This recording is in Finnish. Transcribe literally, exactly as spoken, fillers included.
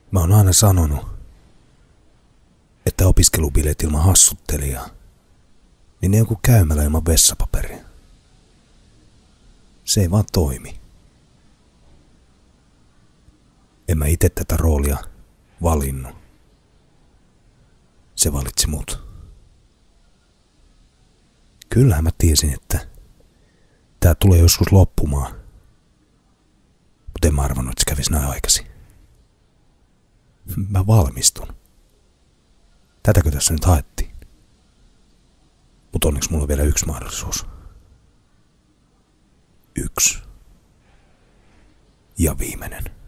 Mä oon aina sanonut, että opiskelubileet ilman hassuttelijaa, niin ne on kuin käymälä ilman vessapaperia. Se ei vaan toimi. En mä ite tätä roolia valinnut. Se valitsi mut. Kyllähän mä tiesin, että tää tulee joskus loppumaan. Mutta en mä arvannut, että se kävisi näin aikaisin. Mä valmistun. Tätäkö tässä nyt haettiin? Mutta onneksi mulla on vielä yksi mahdollisuus. Yksi. Ja viimeinen.